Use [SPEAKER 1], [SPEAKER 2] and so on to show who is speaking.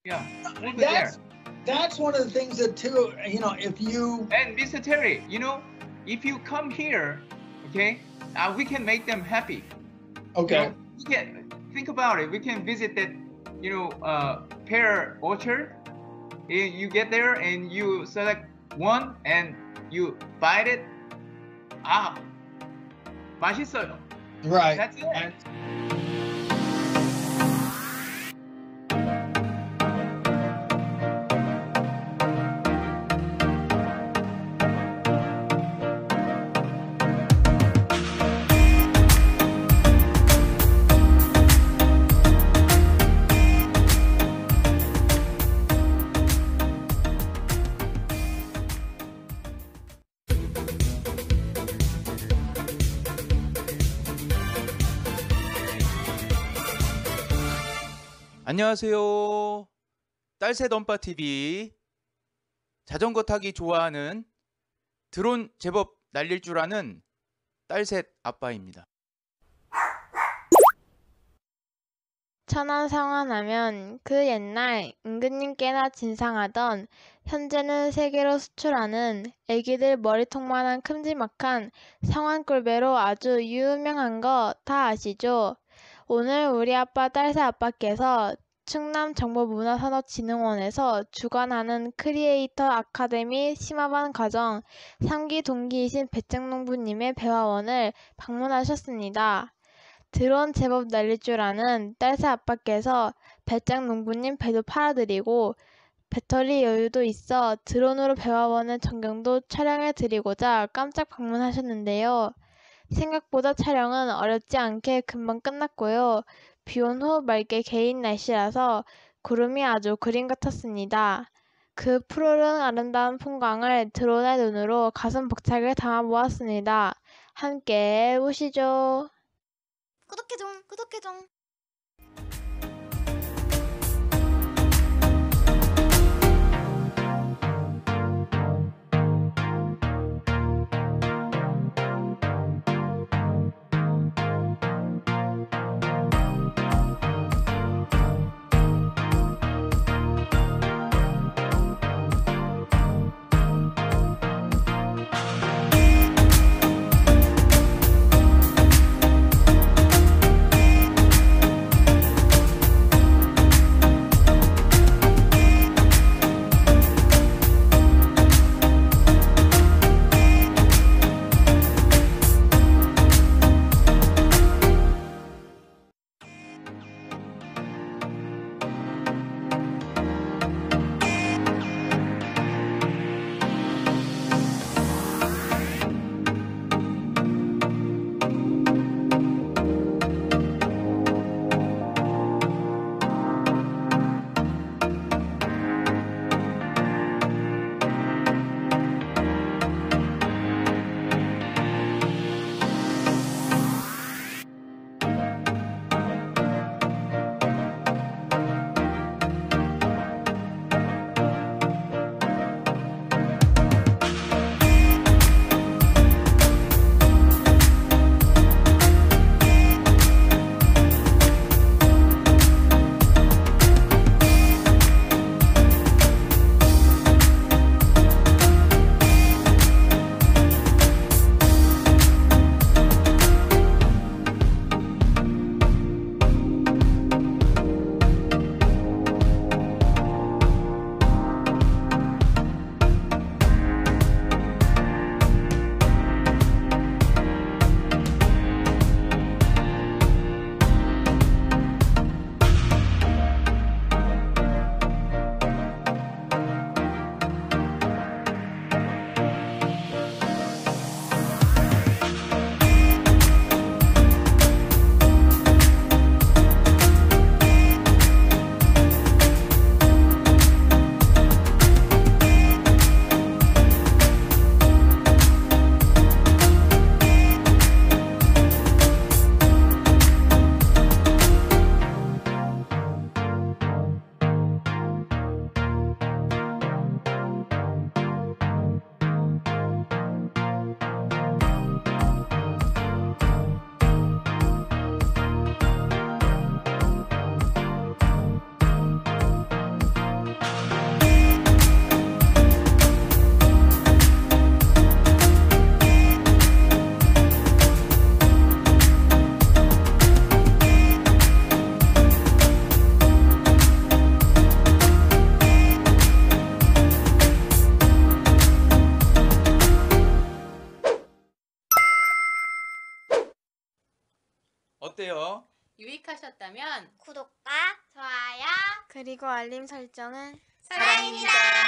[SPEAKER 1] Yeah, over there.
[SPEAKER 2] That's one of the things that too, if you...
[SPEAKER 1] And Mr. Terry, if you come here, okay, we can make them happy.
[SPEAKER 2] Okay.
[SPEAKER 1] We can think about it. We can visit that, pear orchard. You get there and you select one and you bite it. 맛있어요.
[SPEAKER 2] Right.
[SPEAKER 1] That's it.
[SPEAKER 3] 안녕하세요. 딸새 덤빠 TV. 자전거 타기 좋아하는 드론 제법 날릴 줄 아는 딸새 아빠입니다.
[SPEAKER 4] 천안 상환하면 그 옛날 은근님 꽤나 진상하던 현재는 세계로 수출하는 애기들 머리통만한 큼지막한 상환골배로 아주 유명한 거 다 아시죠? 오늘 우리 아빠 딸새 아빠께서 충남정보문화산업진흥원에서 주관하는 크리에이터 아카데미 심화반 과정 3기 동기이신 배짱농부님의 배화원을 방문하셨습니다. 드론 제법 날릴 줄 아는 딸새 아빠께서 배짱농부님 배도 팔아드리고 배터리 여유도 있어 드론으로 배화원의 전경도 촬영해드리고자 깜짝 방문하셨는데요. 생각보다 촬영은 어렵지 않게 금방 끝났고요. 비온 후 맑게 개인 날씨라서 구름이 아주 그림 같았습니다. 그 푸르른 아름다운 풍광을 드론의 눈으로 가슴 벅차게 담아보았습니다. 함께 보시죠.
[SPEAKER 5] 구독해줘.
[SPEAKER 3] 어때요?
[SPEAKER 5] 유익하셨다면
[SPEAKER 6] 구독과 좋아요
[SPEAKER 4] 그리고 알림 설정은
[SPEAKER 5] 사랑입니다.